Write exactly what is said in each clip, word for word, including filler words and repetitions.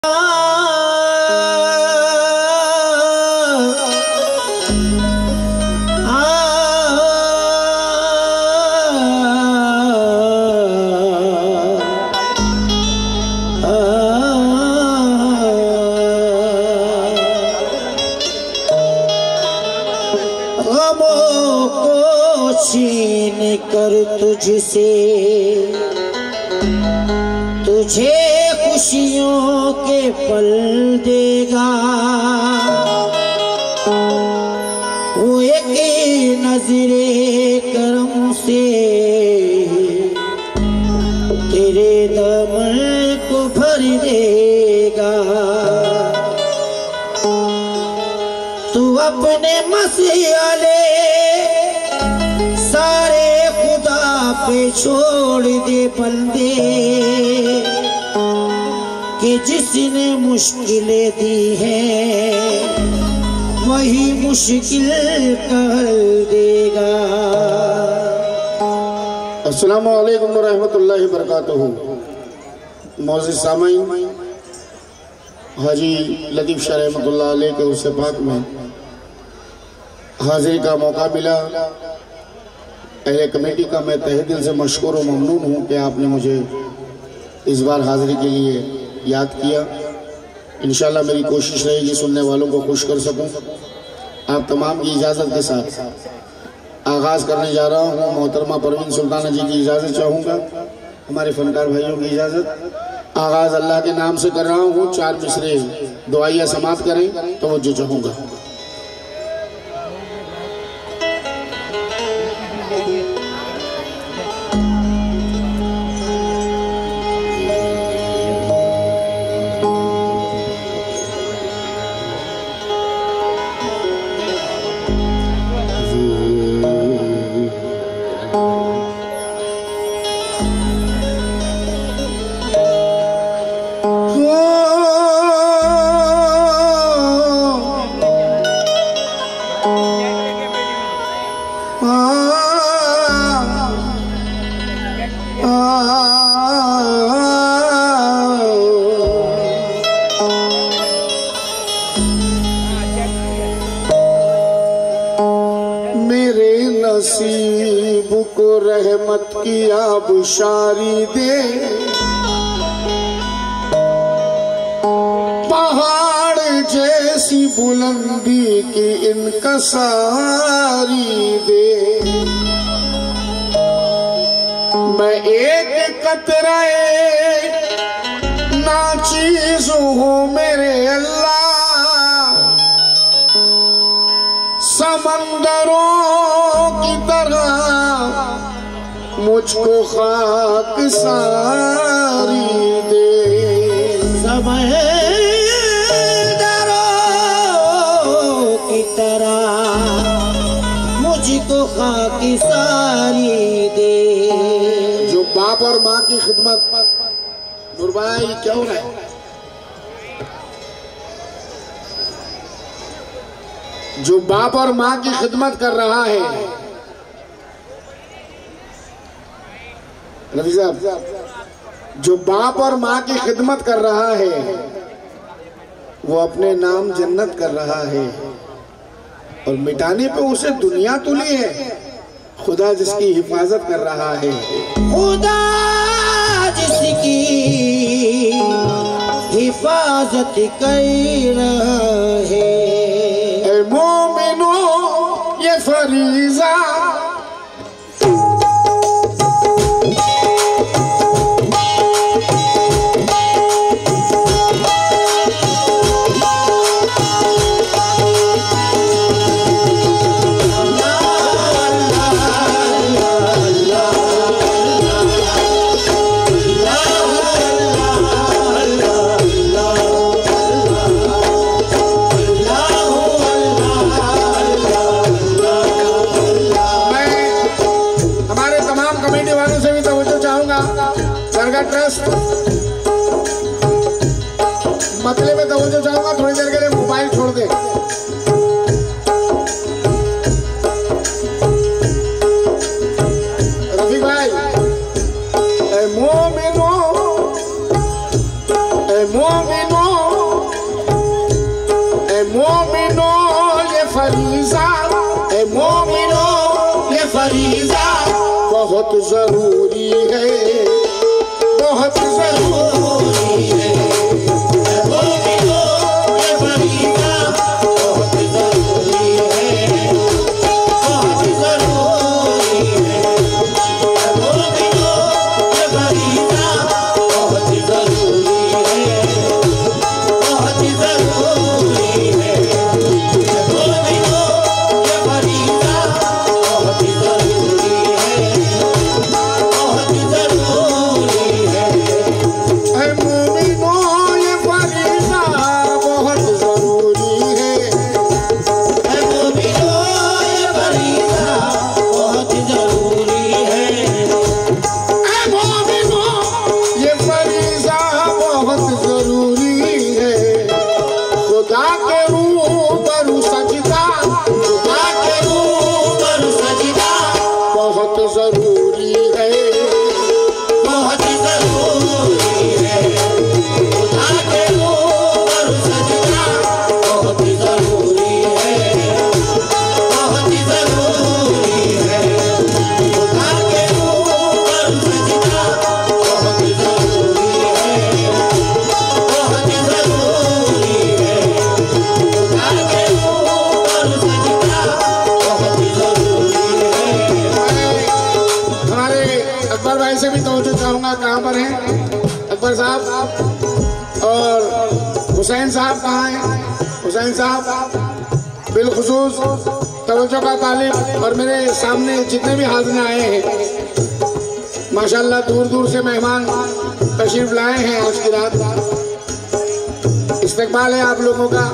गमों को छीन कर तुझसे तुझे खुशियों के पल देगा। वो एक नजरे करम से तेरे दामन को भर देगा। तू अपने मसीहाले सारे खुदा पे छोड़ दे बंदे कि जिसने मुश्किलें दी हैं वही मुश्किल कर देगा। अस्सलामु अलैकुम व रहमतुल्लाहि व बरकातुहू। मौजूद सामाईन, हाजी लतीफ़ शाह रहमतुल्लाह अलैह के उर्स पाक में हाजिरी का मौका मिला। अहले कमेटी का मैं तहे दिल से मशकूर और ममनून हूँ कि आपने मुझे इस बार हाजिरी के लिए याद किया। इंशाल्लाह मेरी कोशिश रहेगी सुनने वालों को खुश कर सकूं। आप तमाम की इजाज़त के साथ आगाज़ करने जा रहा हूँ। मोहतरमा परवीन सुल्ताना जी की इजाज़त चाहूँगा, हमारे फनकार भाइयों की इजाज़त। आगाज़ अल्लाह के नाम से कर रहा हूँ। चार मिसरे दुआइया समाप्त करें तो वो जो चाहूँगा। मेरे नसीब को रहमत की आबशारी दे, पहाड़ जैसी बुलंदी की इनकसारी दे। मैं एक कतराए नाचीज हूँ मेरे अल्लाह, समंदरों की तरह मुझको खाक सारी दे। समंदरों की तरह मुझको खाक सारी दे। जो बाप और माँ की खिदमत, नूरभाई क्या हो रहा है? जो बाप और माँ की खिदमत कर रहा है, रफी साहब, जो बाप और माँ की खिदमत कर रहा है वो अपने नाम जन्नत कर रहा है, और मिटाने पे उसे दुनिया तुली है। खुदा जिसकी हिफाजत कर रहा है, खुदा जिसकी हिफाजत कर रहा है। ऐ मोमिनो ये फरीज़ा फरीजा ए मोमिनो ये फरीजा बहुत जरूरी है, बहुत जरूरी है। कहाँ पर हैं अकबर साहब और हुसैन साहब कहाँ हैं? हुसैन साहब बिलखुसूस तवज्जो का तालिब। और मेरे सामने जितने भी हाज़िर आए हैं माशाल्लाह दूर दूर से मेहमान तशरीफ लाए हैं। आज की रात इस्तकबाल है आप लोगों का।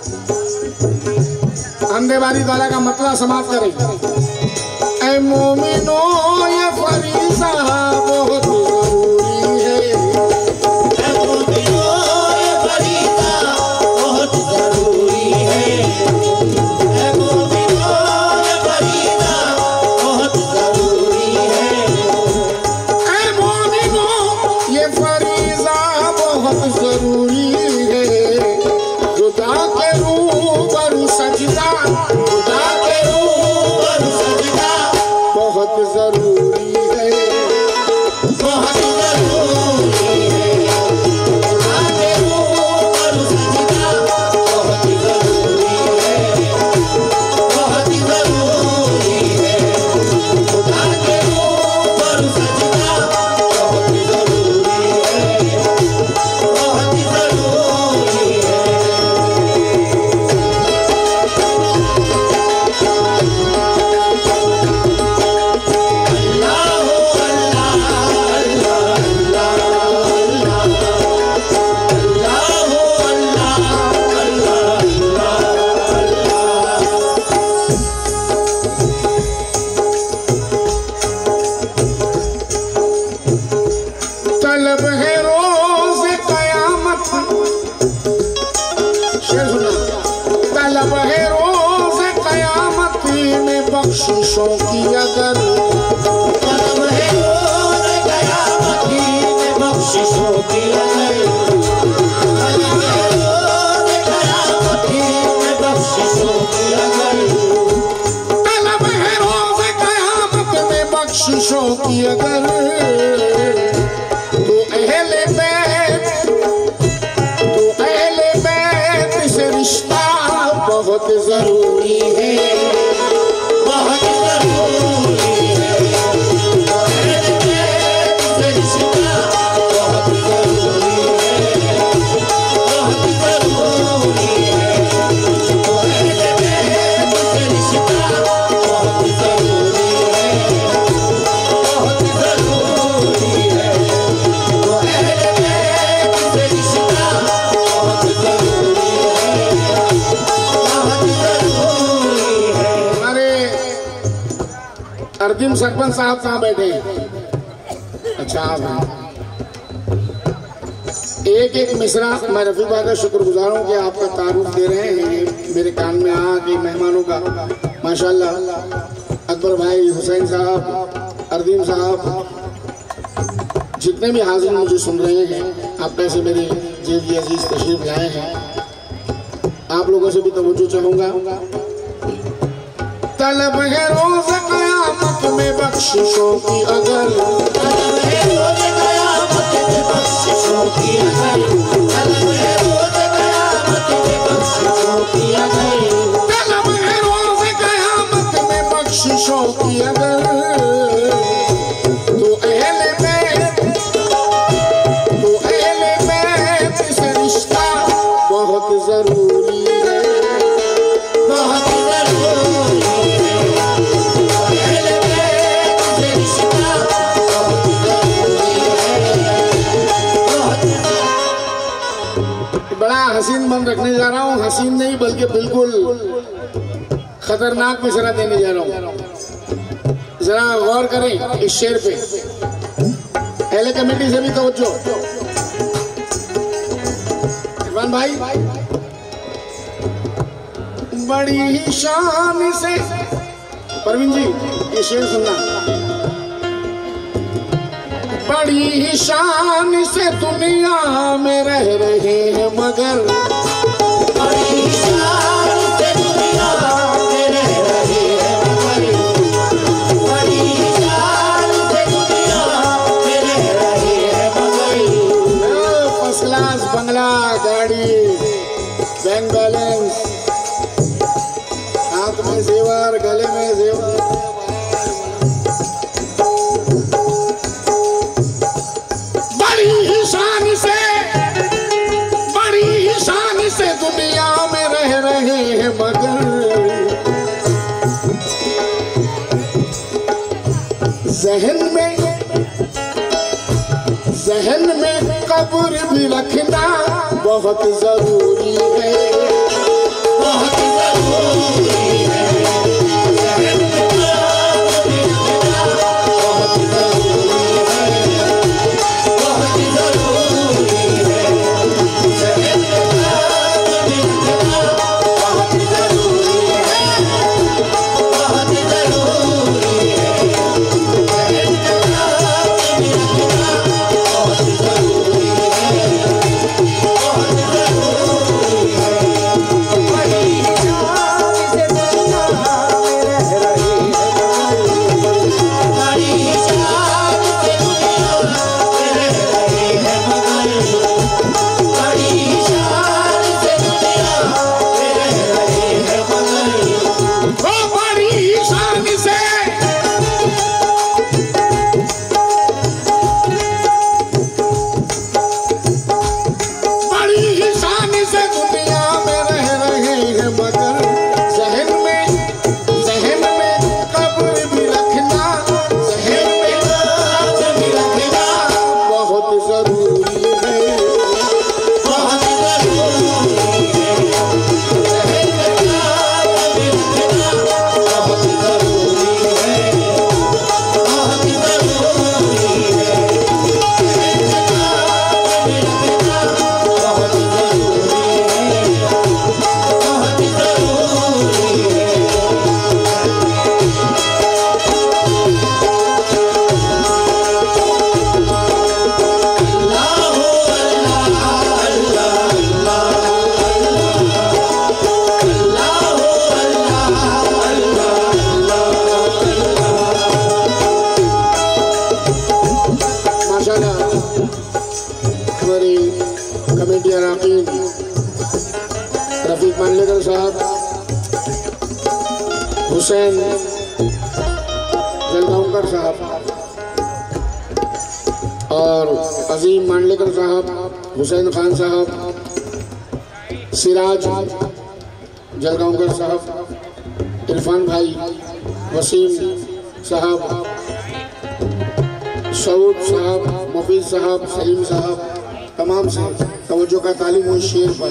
हमदे बारी ताला का मतला समाप्त करें। ऐ मोमिनो ये फरीज़ा बहुत जरूरी है, ऐ मोमिनो ये फरीज़ा बहुत जरूरी है, ऐ मोमिनो ये फरीज़ा बहुत जरूरी है, ऐ मोमिनो ये फरीज़ा बहुत जरूरी है। खुदा के रूबरू सजदा, खुदा के रूबरू सजदा बहुत जरूरी है, बहुत जरूरी है। खुदा के रूबरू सजदा बहुत जरूरी है, बहुत जरूरी है। खुदा के रूबरू सजदा बहुत जरूरी है, बहुत जरूरी है। तलब है रोज कयामत, शेर सुना। तलब है रोज कयामत में बख्शिशों की अगर, तलब है रोज कयामत में बख्शिशों की अगर, तलब है रोज कयामत में बख्शिशों की अगर, तलब है रोज कयामत में बख्शिशों की अगर। बहुत जरूरी है, बहुत जरूरी है। अहले बैत से रिश्ता बहुत जरूरी है, बहुत जरूरी है। अहले बैत से रिश्ता बहुत जरूरी है, बहुत जरूरी है। अहले बैत से रिश्ता बहुत जरूरी है। अर्जुन सरपंच साहब कहाँ बैठे हैं? अच्छा आप हैं। एक एक मिसरा मैं रफीबा का शुक्रगुजार हूँ कि आपका तारुफ दे रहे हैं मेरे कान में आके मेहमानों का। माशाल्लाह अकबर भाई, हुसैन साहब, अर्जुन साहब, जितने भी हाजिर मुझे सुन रहे हैं, आप कैसे मेरे जेल अजीज तशरीफ लाए हैं, आप लोगों से भी तवज्जो चाहूँगा। तलब है रोज कयामत में बख्शिशों की अगर, तलब है रोज कयामत में बख्शिशों की अगर, तलब है रोज कयामत में बख्शिशों की अगर, तलब है रोज कयामत में बख्शिशों की अगर, तो अहले बैत, तो अहले बैत से रिश्ता बहुत जरूरी है, बहुत जरूरी है। अहले बैत से रिश्ता बहुत जरूरी है, बहुत। बड़ा हसीन मन रखने जा रहा हूँ, हसीन नहीं बल्कि बिल्कुल खतरनाक मिसरा देने जा रहा हूँ। जरा गौर करें इस शेर पे, अहले कमेटी से भी तवज्जो। इरफान भाई, बड़ी ही शान से, परवीन जी ये शेर सुनना, बड़ी ही शान से दुनिया में रह रहे हैं मगर, बड़ी शान से दुनिया में रह रहे हैं मगर, बड़ी शान से दुनिया में रह रहे हैं मगर। फर्स्ट क्लास बंगला, गाड़ी, बैंक बैलेंस, हाथ में जेवर, गले में जेवर, बड़ी ही शान से, बड़ी ही शान से दुनिया में रह रहे हैं मगर, जहन में, जहन में कब्र भी रखना बहुत जरूरी है, बहुत जरूरी है। जहन में कब्र भी रखना बहुत जरूरी है, बहुत जरूरी है। जहन में कब्र भी रखना बहुत जरूरी है, बहुत जरूरी है। जहन में कब्र भी रखना बहुत जरूरी है, बहुत जरूरी है। बड़ी शान से दुनिया में रह रहे हैं मगर, बड़ी शान से दुनिया में रह रहे हैं मगर, बड़ी शान से दुनिया में रह रहे हैं मगर। वो बड़ी ही शान से, बड़ी ही शान से दुनिया में रह रहे हैं मगर, जहन में, जहन में कब्र भी रखना, जहन में कब्र भी रखना बहुत जरूरी है, बहुत जरूरी है। जहन में कब्र भी रखना बहुत जरूरी है, बहुत जरूरी है। जहन में कब्र भी रखना बहुत जरूरी है, बहुत जरूरी है। माशाल्लाह हमारी कमेटी अराकीन रफीक मानलेकर साहब, हुसैन जलगांवकर साहब और अजीम मांडलेकर साहब, हुसैन खान साहब, सिराज जलगांवकर साहब, इरफान भाई, वसीम साहब, सऊद साहब, मुफीद साहब, सलीम साहब, तमाम से तवज्जो का तालीम हुई शेर पर।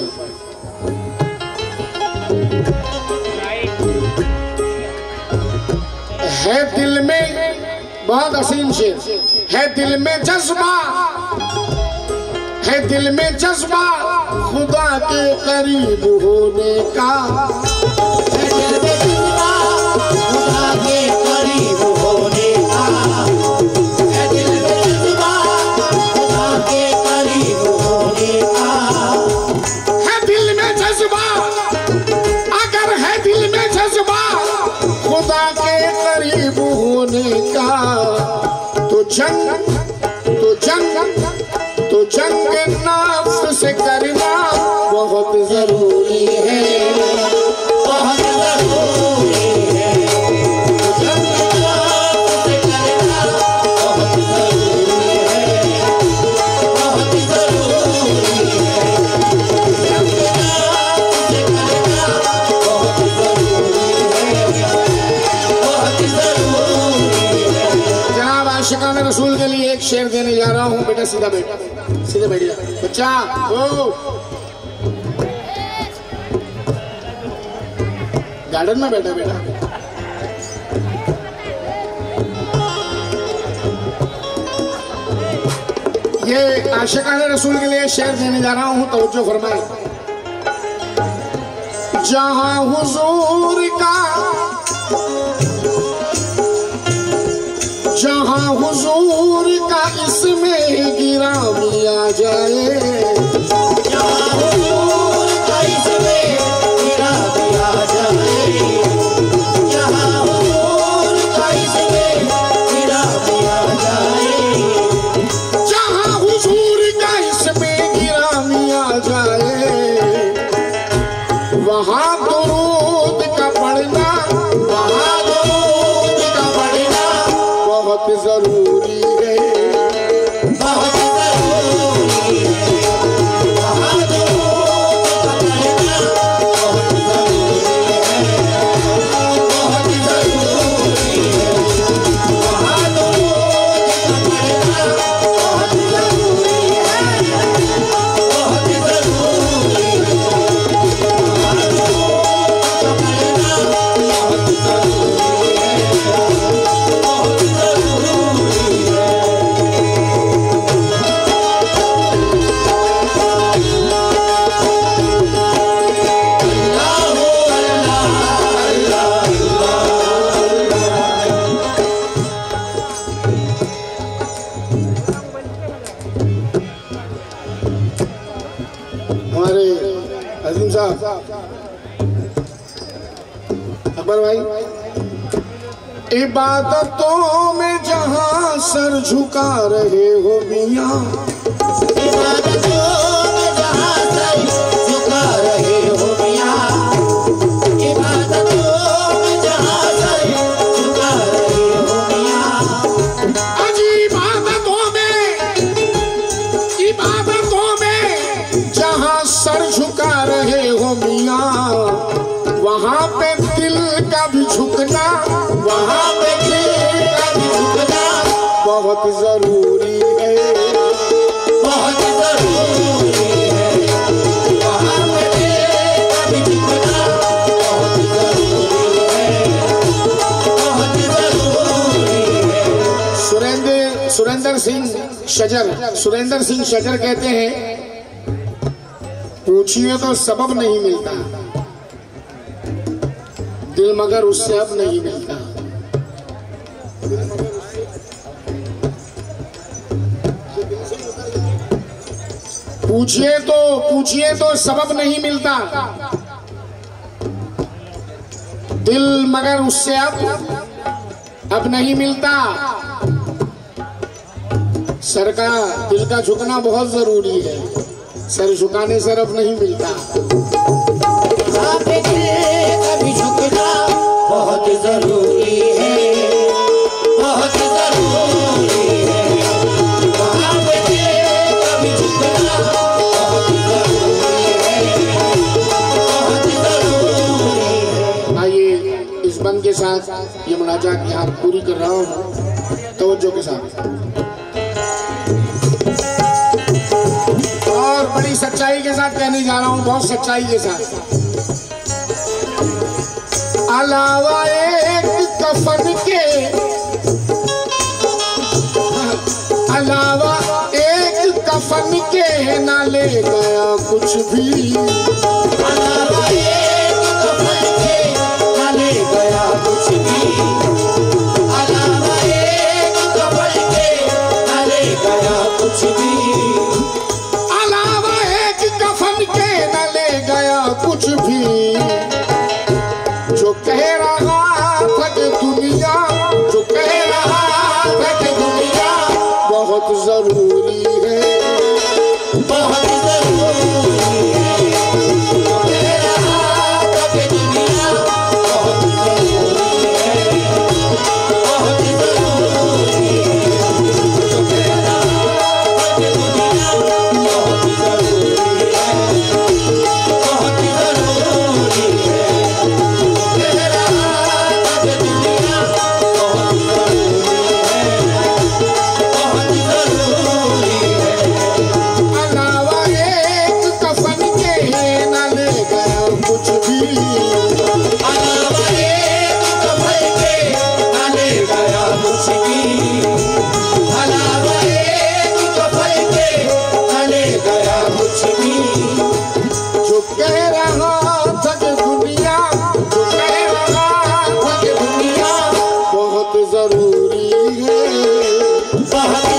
है दिल में, बहुत हसीन शेर है, दिल में जज्बा, है दिल में जज्बा खुदा के करीब होने का, है दिल में जज्बा खुदा के करीब होने का, है दिल में जज्बा खुदा के करीब होने का। है दिल में जज्बा, अगर है दिल में जज्बा करना बहुत जरूरी है, बहुत जरूरी है। करना बहुत जरूरी है, बहुत जरूरी है। करना बहुत जरूरी है, बहुत जरूरी है। जनाब आशिकान रसूल के लिए एक शेर देने जा रहा हूँ। बेटा सीधा बैठ, सीधे बैठ जा बच्चा। ओ गार्डन में बैठा बेटा। ये आशिकान रसूल के लिए शेर देने जा रहा हूँ, तवज्जो फरमाए। जहाँ हुजूर का जहाँ हुजूर का इसमें गिरामी आ जाए, जहाँ हुजूर का इसमें गिरामी आ जाए, जहाँ हुजूर का इसमें गिरामी आ जाए, जहाँ हुजूर का इसमें गिरामी आ जाए, वहाँ दुरूद का पढ़ना, वहाँ दुरूद का पढ़ना बहुत जरूरी है, बहुत जरूरी है। वहाँ दुरूद का पढ़ना बहुत जरूरी है, बहुत जरूरी है। वहाँ दुरूद का पढ़ना बहुत जरूरी है, बहुत जरूरी है। वहाँ दुरूद का पढ़ना बहुत जरूरी है, बहुत जरूरी है। अल्लाह अल्लाह हमारे अजीम साहब अकबर भाई, इबादतों में जहाँ सर झुका रहे हो मियाँ, इबादतों में जहाँ सर झुका रहे हो मियाँ, इबादतों में जहाँ सर झुका रहे हो मियाँ, अजीब इबादतों में इबादतों में जहाँ सर झुका रहे हो मियाँ, वहाँ पे दिल का भी झुकना, वहाँ पे दिल का भी झुकना बहुत जरूरी है, बहुत जरूरी है। वहाँ पे दिल का भी झुकना बहुत जरूरी है, बहुत जरूरी है। सुरेंद्र सुरेंद्र सिंह शजर सुरेंद्र सिंह शजर कहते हैं, पूछिए तो सबब नहीं मिलता, दिल मगर उससे अब नहीं मिलता। पूछिए तो पूछिए तो सबब नहीं मिलता, दिल मगर उससे अब अब नहीं मिलता। सर का दिल का झुकना बहुत जरूरी है, सर झुकाने से अब नहीं मिलता। वहाँ पे दिल का भी झुकना बहुत जरूरी है, बहुत जरूरी है। वहाँ पे दिल का भी झुकना बहुत जरूरी है, बहुत जरूरी है। आइए इस बंद के साथ ये मुनाजात यहाँ पूरी कर रहा हूँ, तवज्जो के साथ और बड़ी सच्चाई के साथ कहने जा रहा हूँ, बहुत सच्चाई के साथ। अलावा एक कफन के अलावा एक कफन के ना ले गया कुछ भी, अलावा एक कफन के न ले गया कुछ भी, अलावा एक कफन के न ले गया कुछ भी, अलावा एक कफन के न ले गया कुछ भी। जो कह रहा था कि दुनिया जो कह रहा था कि दुनिया बहुत जरूरी है, बहुत जरूरी कुछ भी अलावा एक कफन के न ले गया कुछ भी अलावा एक कफन के न ले गया कुछ भी जो कह रहा था कि दुनिया जो कह रहा था कि दुनिया बहुत जरूरी है बहुत